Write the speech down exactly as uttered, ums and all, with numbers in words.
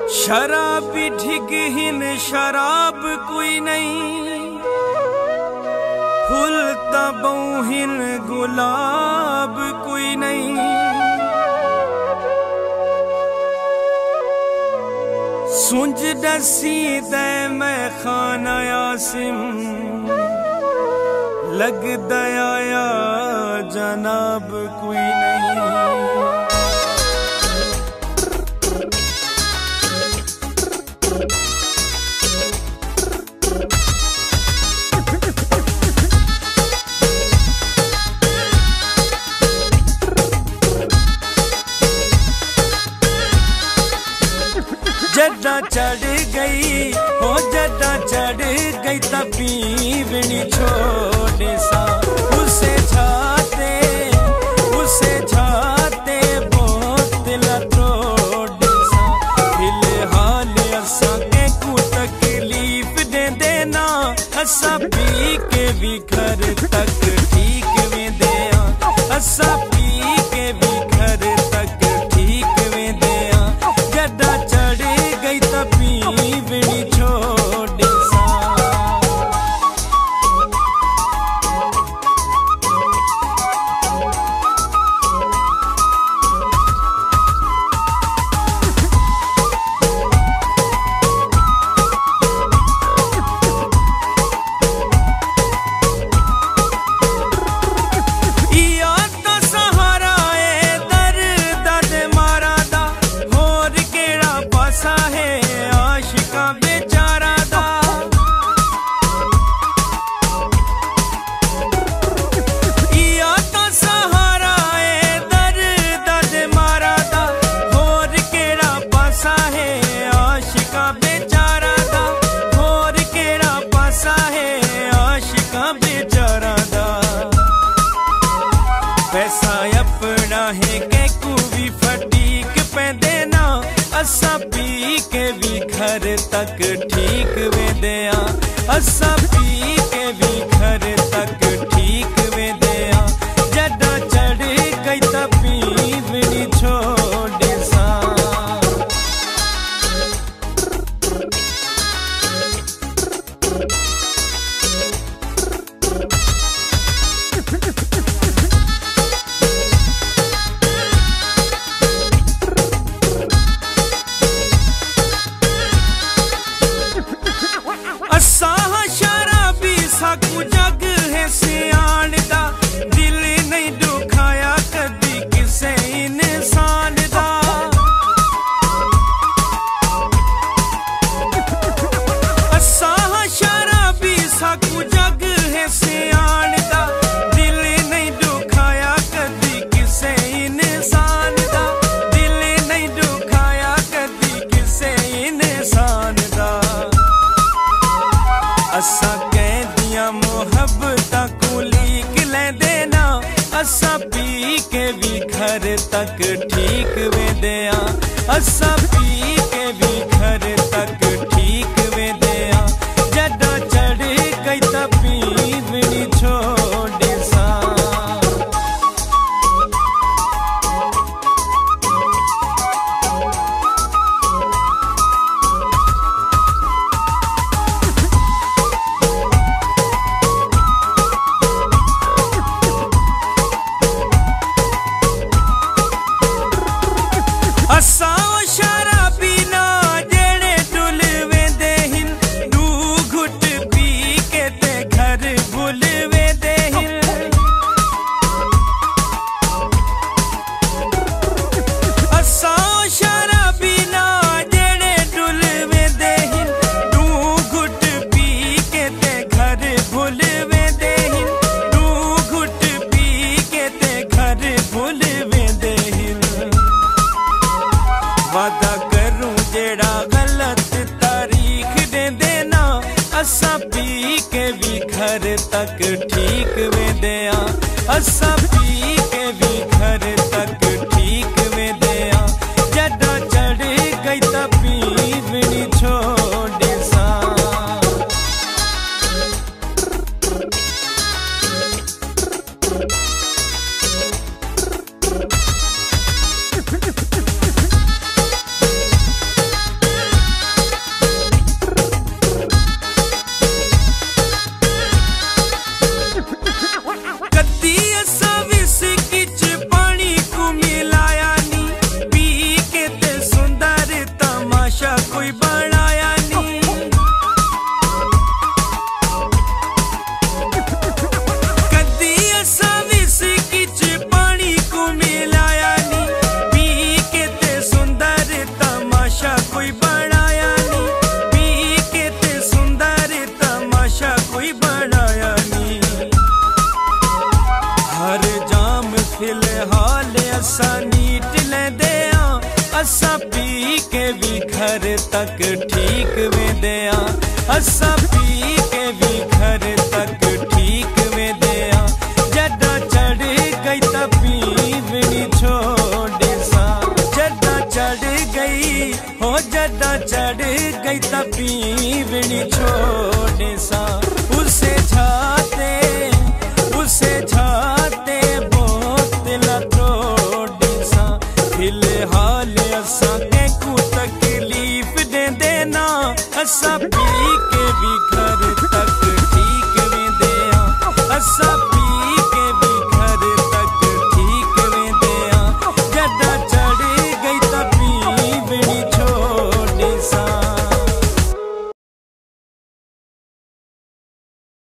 शराबी ढिगहिन शराब कोई नहीं, फुल तबौहिन गुलाब कोई नहीं। सुंज दसी दे मैं खाना यासिम, लग दया जनाब कोई नहीं। जदा चढ़ गई हो जदा चढ़ गई तभी बिनी छोड़े सा, उसे छाते उसे छाते बहुत लतोड़े सा। फिलहाल असा के को तकलीफ दे देना, असा पी के भी घर तक ठीक में दे, असा पी के भी घर तक ठीक में दे। जदा चढ़ गई तभी बिनी छोड़े सा। पैसा अपना है के को भी फटीक पे देना, असा पी के भी घर तक ठीक में दिया, असा पी के भी घर तक ठीक में दिया। जदा चढ़ गई तभी बिनी छोड़े सा। असा शराबी साकू जग है सियाण दा, दिल नहीं दुखाया कदी किसे इंसान दा। असा शराबी साकू जग है सियाण दा, दिल नहीं दुखाया कदी किसे इंसान दा, दिल नहीं दुखाया कदी किसे इंसान दा। असा कहदियां मोहब्बतां को लीक ले देना, असा पी के भी घर तक ठीक में दिया, असा पी के भी घर तक ठीक में दिया। जदा चढ़ गई तभी बिनी छोड़े सा। असा शराबी ना जेड़े डुल वेंदे हिन, दू घुट पी के ते घर भुल वेंदे हिन। असा शराबी ना जेड़े डुल वेंदे हिन, दू घुट पी के ते घर भुल वेंदे हिन, दू घुट पी के ते घर भुल वेंदे हिन। वादा करूं जेड़ा गलत तारीख दे देना, असा पी के भी घर तक ठीक में दिया, असा पी के भी घर तक ठीक में दिया। जदा चढ़ गई तभी बिनी छोड़े सा। भी घर तक ठीक वेंदे आ, असा पी के भी घर तक ठीक वेंदे आ। जदा चढ़ गई त पीवनी छोड़े सा, जदा चढ़ गई हो जदा चढ़ गई त पीवनी छोड़े सा। उसे झाते उसे झाते बोतल तोड़े सा, फिलहाल असा के को तकलीफ दे देना, असा पी के भी